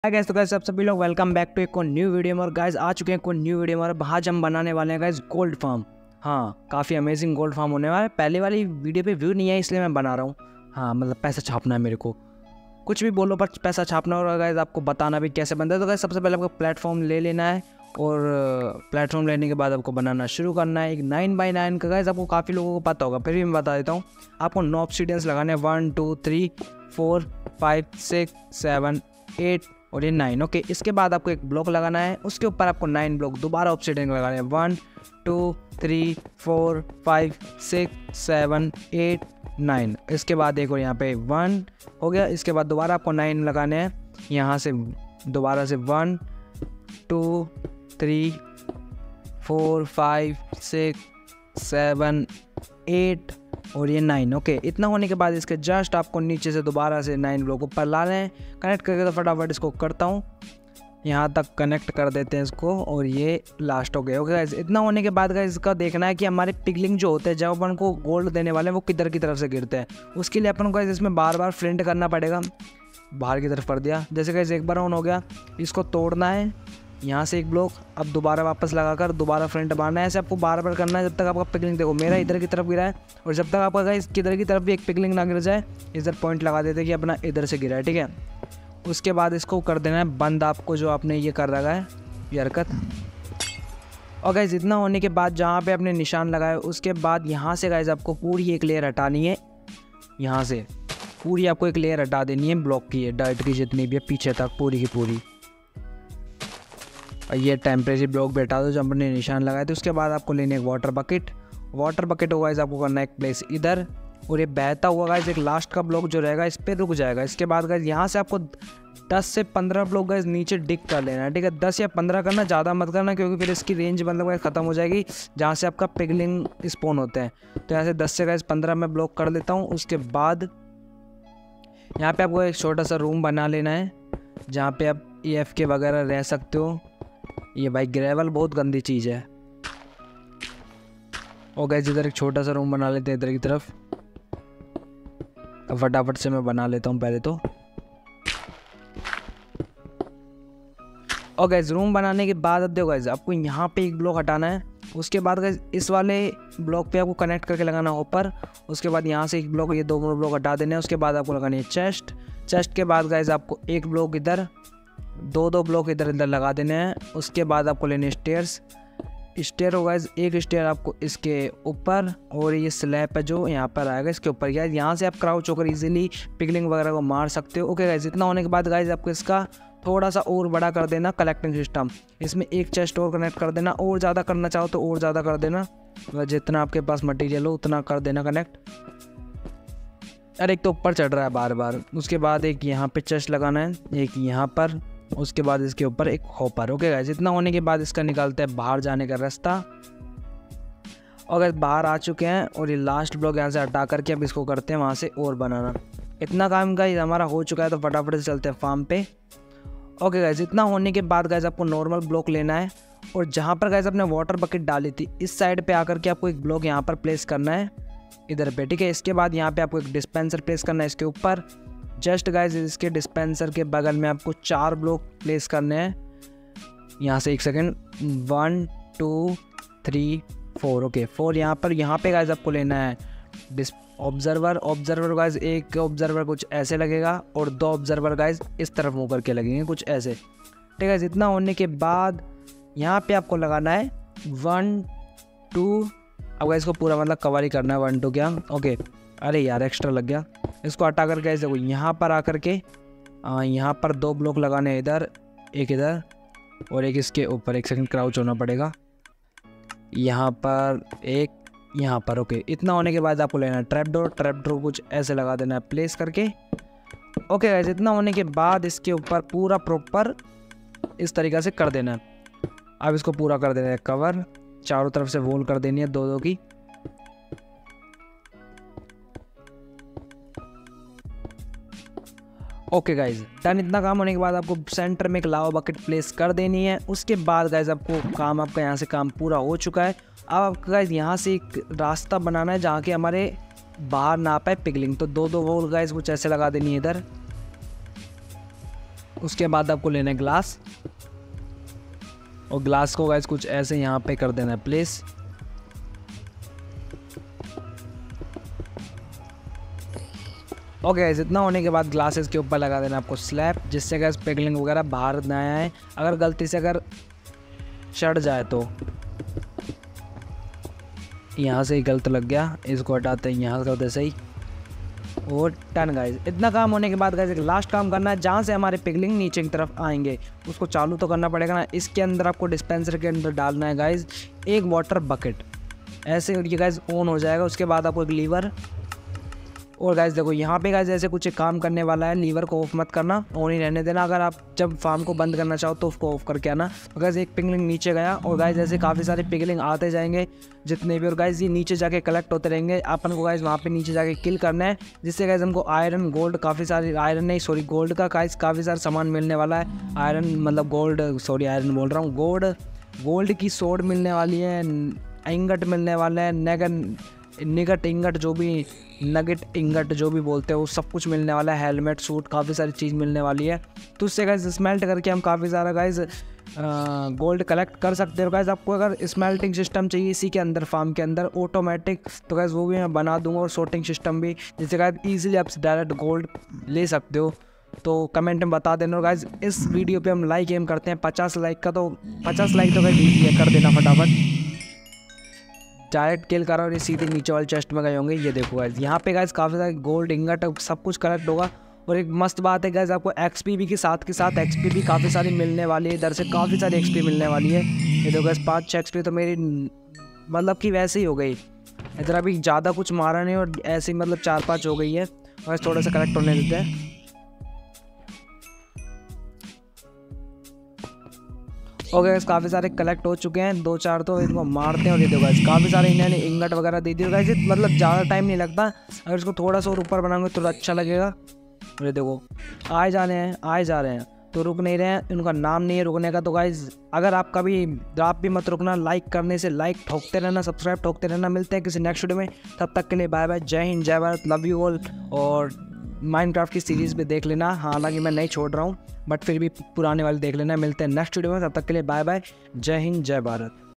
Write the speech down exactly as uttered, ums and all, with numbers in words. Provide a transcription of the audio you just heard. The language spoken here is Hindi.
हाय गाइस, तो गाइस सब सभी लोग वेलकम बैक टू एक और न्यू वीडियो में। और गाइस आ चुके हैं कोई न्यू वीडियो में। और आज हम बनाने वाले हैं गाइस गोल्ड फार्म। हाँ, काफ़ी अमेजिंग गोल्ड फार्म होने वाला है। पहले वाली वीडियो पे व्यू नहीं है इसलिए मैं बना रहा हूँ। हाँ, मतलब पैसा छापना है मेरे को, कुछ भी बोलो पर पैसा छापना होगा गाइस। आपको बताना भी कैसे बनता है। तो गाइस सबसे पहले आपको प्लेटफॉर्म ले लेना है और प्लेटफॉर्म लेने के बाद आपको बनाना शुरू करना है। एक नाइन बाई नाइन का गाइस आपको काफ़ी लोगों को पता होगा, फिर भी मैं बता देता हूँ। आपको नौ ऑब्सीडियंस लगाने हैं, one two three four five six seven eight और ये नाइन। ओके, इसके बाद आपको एक ब्लॉक लगाना है, उसके ऊपर आपको नाइन ब्लॉक दोबारा ऑब्सीडियन लगाने हैं, one two three four five six seven eight nine. इसके बाद एक और यहाँ पे वन हो गया। इसके बाद दोबारा आपको नाइन लगाने हैं, यहाँ से दोबारा से one two three four five six seven eight और ये नाइन। ओके, इतना होने के बाद इसके जस्ट आपको नीचे से दोबारा से नाइन ब्लॉक ऊपर ला रहे हैं। कनेक्ट करके तो फटाफट इसको करता हूँ, यहाँ तक कनेक्ट कर देते हैं इसको और ये लास्ट हो गया। ओके गाइस, इतना होने के बाद गाइस इसका देखना है कि हमारे पिगलिंग जो होते हैं जब अपन को गोल्ड देने वाले हैं वो किधर की तरफ से गिरते हैं। उसके लिए अपन को गाइस इसमें बार बार फ्लिंट करना पड़ेगा। बाहर की तरफ कर दिया, जैसे गाइस एक बार ऑन हो गया, इसको तोड़ना है यहाँ से एक ब्लॉक, अब दोबारा वापस लगाकर दोबारा फ्रंट मारना है। ऐसे आपको बार बार करना है जब तक आपका पिगलिंग, देखो मेरा इधर की तरफ गिरा है और जब तक आपका गाइस किधर की तरफ भी एक पिगलिंग ना गिर जाए इधर पॉइंट लगा देते कि अपना इधर से गिरा है। ठीक है, उसके बाद इसको कर देना है बंद, आपको जो आपने ये कर रखा है ये हरकत। और गाइस इतना होने के बाद जहाँ पे आपने निशान लगाया उसके बाद यहाँ से गाइस आपको पूरी एक लेयर हटानी है। यहाँ से पूरी आपको एक लेयर हटा देनी है ब्लॉक की, है डर्ट की जितनी भी है पीछे तक पूरी की पूरी। और ये टेम्परेरी ब्लॉक बैठा दो जो हमने निशान लगाए थे। उसके बाद आपको लेने एक वाटर बकेट। वाटर बकेट होगा आपको करना एक प्लेस इधर, और ये बहता हुआ गाइस एक लास्ट का ब्लॉक जो रहेगा इस पर रुक जाएगा। इसके बाद गाइस यहाँ से आपको दस से पंद्रह ब्लॉक गाइस नीचे डिग कर लेना है। ठीक है, दस या पंद्रह करना, ज़्यादा मत करना क्योंकि फिर इसकी रेंज मतलब गाइस ख़त्म हो जाएगी जहाँ से आपका पिगलिंग स्पॉन होते हैं। तो यहाँ से दस से गाइस पंद्रह मैं ब्लॉक कर लेता हूँ। उसके बाद यहाँ पर आपको एक छोटा सा रूम बना लेना है जहाँ पर आप ई एफ के वगैरह रह सकते हो। ये भाई ग्रेवल बहुत गंदी चीज़ है। और गाइस इधर एक छोटा सा रूम बना लेते हैं इधर की तरफ। अब फटाफट से मैं बना लेता हूँ पहले तो। और गाइस रूम बनाने के बाद अब देखो गाइस आपको यहाँ पे एक ब्लॉक हटाना है। उसके बाद गाइस इस वाले ब्लॉक पे आपको कनेक्ट करके लगाना है ऊपर। उसके बाद यहाँ से एक ब्लॉक, ये दो ब्लॉक हटा देने हैं। उसके बाद आपको लगानी है चेस्ट। चेस्ट के बाद गाइस आपको एक ब्लॉक इधर, दो दो ब्लॉक इधर इधर लगा देने हैं। उसके बाद आपको लेने स्टेयर्स। स्टेयर होगा एक स्टेयर आपको इसके ऊपर, और ये स्लैब है जो यहाँ पर आएगा इसके ऊपर। गाइस यहाँ से आप क्राउच होकर इजीली पिगलिंग वगैरह को मार सकते हो। ओके गाइस, इतना होने के बाद गाइस आपको इसका थोड़ा सा और बड़ा कर देना कलेक्टिंग सिस्टम। इसमें एक चेस्ट और कनेक्ट कर देना, और ज़्यादा करना चाहो तो और ज़्यादा कर देना, जितना आपके पास मटेरियल हो उतना कर देना कनेक्ट। अरे एक तो ऊपर चढ़ रहा है बार बार। उसके बाद एक यहाँ पे चेस्ट लगाना है, एक यहाँ पर, उसके बाद इसके ऊपर एक हॉपर। ओके गाइस, इतना होने के बाद इसका निकालते हैं बाहर जाने का रास्ता। और गाइस बाहर आ चुके हैं और ये लास्ट ब्लॉक यहाँ से हटा करके अब इसको करते हैं वहाँ से और बनाना। इतना काम गाइस हमारा हो चुका है, तो फटाफट से चलते हैं फार्म पे। ओके गाइस, इतना होने के बाद गाइस आपको नॉर्मल ब्लॉक लेना है, और जहाँ पर गाइस आपने वाटर बकेट डाली थी इस साइड पर आकर के आपको एक ब्लॉक यहाँ पर प्लेस करना है इधर पे। ठीक है, इसके बाद यहाँ पर आपको एक डिस्पेंसर प्लेस करना है इसके ऊपर। जस्ट गाइस इसके डिस्पेंसर के बगल में आपको चार ब्लॉक प्लेस करने हैं। यहाँ से एक second, one two three four. Okay, four यहाँ पर। यहाँ पे गाइस आपको लेना है डिस ऑब्जर्वर। ऑब्जर्वर गाइस एक ऑब्जर्वर कुछ ऐसे लगेगा और दो ऑब्जर्वर गाइस इस तरफ मुँह करके लगेंगे कुछ ऐसे। ठीक है, इतना होने के बाद यहाँ पे आपको लगाना है वन टू। अब गाइस इसको पूरा मतलब कवर ही करना है, वन टू क्या। ओके, अरे यार एक्स्ट्रा लग गया, इसको हटा करके ऐसे देखो यहाँ पर आकर के यहाँ पर दो ब्लॉक लगाने, इधर एक इधर और एक इसके ऊपर। एक सेकंड क्राउच होना पड़ेगा, यहाँ पर एक, यहाँ पर। ओके, इतना होने के बाद आपको लेना है ट्रैप डोर। ट्रैप डोर कुछ ऐसे लगा देना है प्लेस करके। ओके गाइस, इतना होने के बाद इसके ऊपर पूरा प्रॉपर इस तरीक़े से कर देना है। अब इसको पूरा कर देना है कवर, चारों तरफ से वॉल कर देनी है दो दो की। Okay guys done. इतना काम होने के बाद आपको सेंटर में एक लावा बकेट प्लेस कर देनी है। उसके बाद गाइज आपको काम, आपका यहाँ से काम पूरा हो चुका है। अब आपको गाइज यहाँ से एक रास्ता बनाना है जहाँ के हमारे बाहर ना पाए पिगलिंग। तो दो दो वॉल गाइज कुछ ऐसे लगा देनी है इधर। उसके बाद आपको लेना है ग्लास, और ग्लास को गाइस कुछ ऐसे यहाँ पे कर देना है प्लेस। ओके गाइस, इतना होने के बाद ग्लासेस के ऊपर लगा देना आपको स्लैब, जिससे गैस पिगलिंग वगैरह बाहर ना आए। अगर गलती से अगर चढ़ जाए तो यहाँ से ही गलत लग गया, इसको हटाते हैं यहाँ करते सही, और टन गाइस। इतना काम होने के बाद गाइस एक लास्ट काम करना है, जहाँ से हमारे पिगलिंग नीचे की तरफ आएंगे उसको चालू तो करना पड़ेगा ना। इसके अंदर आपको डिस्पेंसर के अंदर डालना है गाइस एक वाटर बकेट, ऐसे ये गाइस ऑन हो जाएगा। उसके बाद आपको एक लीवर, और गाइस देखो यहाँ पे गाइस ऐसे कुछ एक काम करने वाला है, लीवर को ऑफ मत करना, ऑन ही रहने देना। अगर आप जब फार्म को बंद करना चाहो तो उसको ऑफ करके आना। तो गाइस एक पिगलिंग नीचे गया, और गाइस ऐसे काफ़ी सारे पिगलिंग आते जाएंगे जितने भी, और गाइस ये नीचे जाके कलेक्ट होते रहेंगे। अपन को गाइस वहाँ पे नीचे जाके किल करना है, जिससे गाइस हमको आयरन गोल्ड काफ़ी सारी, आयरन नहीं सॉरी गोल्ड का गाइस काफ़ी सारा सामान मिलने वाला है। आयरन मतलब गोल्ड, सॉरी आयरन बोल रहा हूँ, गोल्ड गोल्ड की सोड मिलने वाली है, इंगट मिलने वाला है, नेगन निगट इंगट जो भी नगेट इंगट जो भी बोलते हैं वो सब कुछ मिलने वाला है। हेलमेट सूट काफ़ी सारी चीज़ मिलने वाली है। तो उससे गाइस स्मेल्ट करके हम काफ़ी सारा गाइस गोल्ड कलेक्ट कर सकते हो। गाइस आपको अगर स्मेल्टिंग सिस्टम चाहिए इसी के अंदर फार्म के अंदर ऑटोमेटिक, तो गाइस वो भी मैं बना दूंगा, और सोर्टिंग सिस्टम भी, जिससे गाइस ईजिली आप डायरेक्ट गोल्ड ले सकते हो। तो कमेंट में बता देना। और गाइस इस वीडियो पे हम लाइक एम करते हैं पचास लाइक का, तो पचास लाइक तो गाइस ईजी है, कर देना फटाफट। डायरेक्ट किल करा और ये सीधे नीचे वाले चेस्ट में गए होंगे। ये देखो गाइस यहाँ पे गाइस काफ़ी सारे गोल्ड इंगट सब कुछ कलेक्ट होगा। और एक मस्त बात है गाइस, आपको एक्सपी भी के साथ के साथ एक्सपी भी काफ़ी सारी मिलने वाली है। इधर से काफ़ी सारी एक्सपी मिलने वाली है। ये देखो गाइस पाँच छः एक्सपी तो मेरी मतलब कि वैसे ही हो गई। इधर अभी ज़्यादा कुछ मारा नहीं, और ऐसे ही मतलब चार पाँच हो गई है। और थोड़ा सा कलेक्ट होने देते हैं। ओके गाइस काफ़ी सारे कलेक्ट हो चुके हैं, दो चार तो इनको मारते हैं। और ये देखो गाइस काफ़ी सारे इन्होंने इंगट वगैरह दे दी। गाइस मतलब ज़्यादा टाइम नहीं लगता, अगर इसको थोड़ा सा और ऊपर बनाएंगे तो अच्छा लगेगा। और ये देखो आए जा रहे हैं, आए जा रहे हैं, तो रुक नहीं रहे हैं, इनका नाम नहीं है रुकने का। तो गाइस अगर आप कभी आप भी मत रुकना, लाइक करने से लाइक ठोकते रहना, सब्सक्राइब ठोकते रहना। मिलते हैं किसी नेक्स्ट वीडियो में, तब तक के लिए बाय बाय, जय हिंद जय भारत, लव यू ऑल। और माइनक्राफ्ट की सीरीज़ भी देख लेना, हालांकि मैं नहीं छोड़ रहा हूँ, बट फिर भी पुराने वाले देख लेना। मिलते हैं नेक्स्ट वीडियो में, तब तक के लिए बाय बाय, जय हिंद जय भारत।